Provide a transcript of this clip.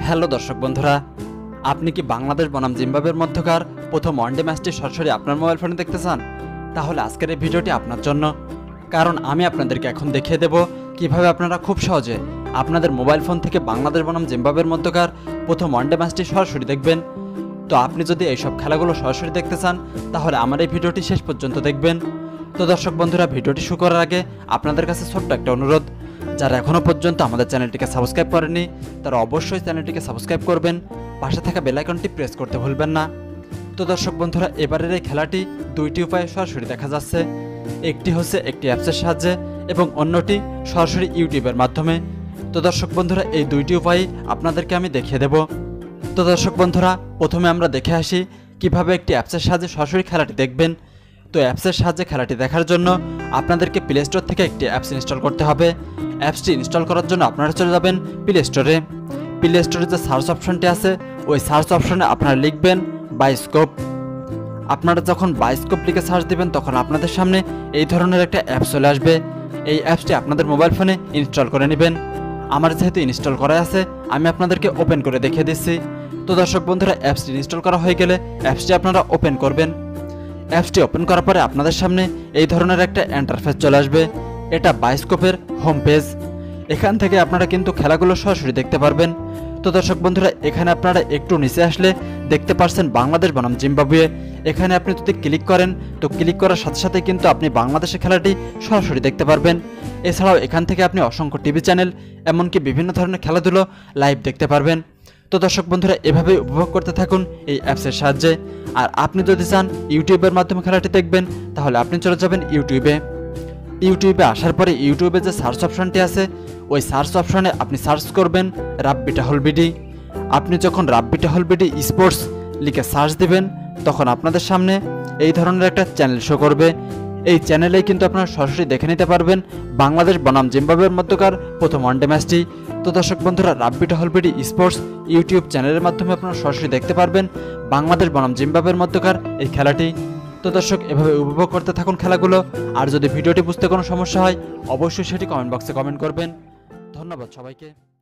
Hello দর্শক বন্ধুরা, আপনি কি বাংলাদেশ বনাম জিম্বাবুয়ের মধ্যকার প্রথম ওয়ানডে ম্যাচটি সরাসরি আপনার মোবাইল ফোনে দেখতে চান? তাহলে আজকের এই ভিডিওটি আপনার জন্য। কারণ আমি আপনাদেরকে এখন দেখিয়ে দেব কিভাবে আপনারা খুব সহজে আপনাদের মোবাইল ফোন থেকে বাংলাদেশ বনাম জিম্বাবুয়ের মধ্যকার প্রথম ওয়ানডে ম্যাচটি সরাসরি দেখবেন। তো আপনি যদি এইসব খেলাগুলো সরাসরি দেখতে চান তাহলে আমার এই ভিডিওটি শেষ পর্যন্ত দেখবেন। তো দর্শক বন্ধুরা, ভিডিওটি শুরু করার আগে আপনাদের কাছে ছোট্ট একটা অনুরোধ, যারা এখনও পর্যন্ত আমাদের চ্যানেলটিকে সাবস্ক্রাইব করেননি তারা অবশ্যই চ্যানেলটিকে সাবস্ক্রাইব করবেন, পাশে থাকা বেল আইকনটি প্রেস করতে ভুলবেন না। তো দর্শক বন্ধুরা, এবারের এই খেলাটি দুইটি উপায়ে সরাসরি দেখা যাচ্ছে। একটি হচ্ছে একটি অ্যাপসের সাহায্যে এবং অন্যটি সরাসরি ইউটিউবের মাধ্যমে। তো দর্শক বন্ধুরা, এই দুইটি উপায়ই আপনাদেরকে আমি দেখিয়ে দেব। তো দর্শক বন্ধুরা, প্রথমে আমরা দেখে আসি কিভাবে একটি অ্যাপসের সাহায্যে সরাসরি খেলাটি দেখবেন। তো অ্যাপসের সাহায্যে খেলাটি দেখার জন্য আপনাদেরকে প্লে স্টোর থেকে একটি অ্যাপস ইনস্টল করতে হবে। অ্যাপসটি ইনস্টল করার জন্য আপনারা চলে যাবেন প্লে স্টোরে। প্লে স্টোরে যে সার্চ অপশনটি আছে ওই সার্চ অপশনে আপনারা লিখবেন বায়োস্কোপ। আপনারা যখন বায়োস্কোপ লিখে সার্চ দিবেন তখন আপনাদের সামনে এই ধরনের একটা অ্যাপস চলে আসবে। এই অ্যাপসটি আপনাদের মোবাইল ফোনে ইনস্টল করে নেবেন। আমার যেহেতু ইনস্টল করা আছে আমি আপনাদেরকে ওপেন করে দেখিয়ে দিচ্ছি। তো দর্শক বন্ধুরা, অ্যাপসটি ইনস্টল করা হয়ে গেলে অ্যাপসটি আপনারা ওপেন করবেন। অ্যাপসটি ওপেন করার পরে আপনাদের সামনে এই ধরনের একটা ইন্টারফেস চলে আসবে। এটা বায়োস্কোপের হোম পেজ। এখান থেকে আপনারা কিন্তু খেলাগুলো সরাসরি দেখতে পারবেন। তো দর্শক বন্ধুরা, এখানে আপনারা একটু নিচে আসলে দেখতে পাচ্ছেন বাংলাদেশ বনাম জিম্বাবুয়ে। এখানে আপনি যদি ক্লিক করেন তো ক্লিক করার সাথে সাথে কিন্তু আপনি বাংলাদেশের খেলাটি সরাসরি দেখতে পারবেন। এছাড়াও এখান থেকে আপনি অসংখ্য টিভি চ্যানেল এমনকি বিভিন্ন ধরনের খেলাধুলো লাইভ দেখতে পারবেন। তো দর্শক বন্ধুরা, এভাবেই উপভোগ করতে থাকুন এই অ্যাপসের সাহায্যে। আর আপনি যদি চান ইউটিউবের মাধ্যমে খেলাটি দেখবেন তাহলে আপনি চলে যাবেন ইউটিউবে। ইউটিউবে আসার পরে ইউটিউবে যে সার্চ অপশনটি আছে ওই সার্চ অপশনে আপনি সার্চ করবেন রাব্বি টহল বিডি। আপনি যখন রাব্বি টহল বিডি স্পোর্টস লিখে সার্চ দিবেন তখন আপনাদের সামনে এই ধরনের একটা চ্যানেল শো করবে। এই চ্যানেলেই কিন্তু আপনারা সরাসরি দেখে নিতে পারবেন বাংলাদেশ বনাম জিম্বাবুয়ের মধ্যকার প্রথম ওয়ানডে ম্যাচটি। তো দর্শক বন্ধুরা, রাব্বি টহল বিডি স্পোর্টস ইউটিউব চ্যানেলের মাধ্যমে আপনারা সরাসরি দেখতে পারবেন বাংলাদেশ বনাম জিম্বাবুয়ের মধ্যকার এই খেলাটি। তো দর্শক, এভাবে উপভোগ করতে থাকুন খেলাগুলো। আর যদি ভিডিওটি বুঝতে কোনো সমস্যা হয় অবশ্যই সেটি কমেন্ট বক্সে কমেন্ট করবেন। ধন্যবাদ সবাইকে।